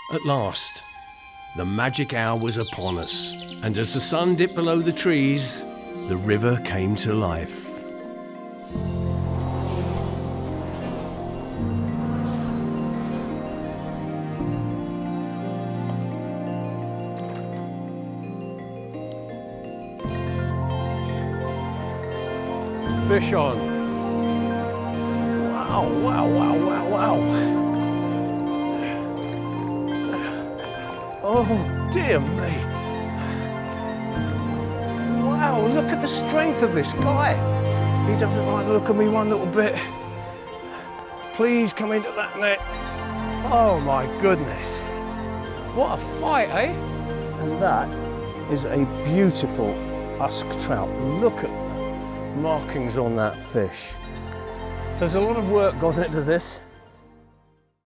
At last, the magic hour was upon us, and as the sun dipped below the trees, the river came to life. Fish on. Wow, wow, wow, wow, wow. Oh, dear me. Wow, look at the strength of this guy. He doesn't like the look of me one little bit. Please come into that net. Oh my goodness. What a fight, eh? And that is a beautiful husk trout. Look at the markings on that fish. There's a lot of work gone into this.